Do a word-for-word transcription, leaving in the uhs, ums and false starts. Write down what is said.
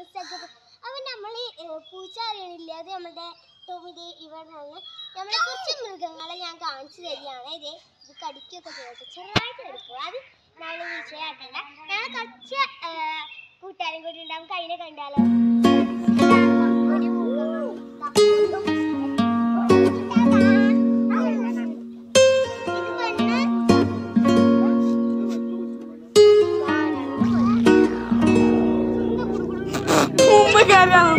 ഫ്രണ്ട്സൊക്കെ. അപ്പം നമ്മൾ പൂച്ച അറിയണില്ല, അത് നമ്മുടെ ടോമിൻ്റെ ഇവരാണ്. നമ്മളെ കുറച്ച് മൃഗങ്ങളെ ഞാൻ കാണിച്ചു തരികയാണ്. ഇതേ ഇത് കടിക്കുകയൊക്കെ ചെയ്യട്ടെ, ചെറുതായിട്ട് എടുക്കുക. അത് നമ്മൾ വിഷയമാക്കണ്ട. ഞങ്ങൾ കുറച്ച് കൂട്ടുകാരും കൂടി ഉണ്ടാവും. കയ്യിനെ കണ്ടാലോ ഒരു Caramba!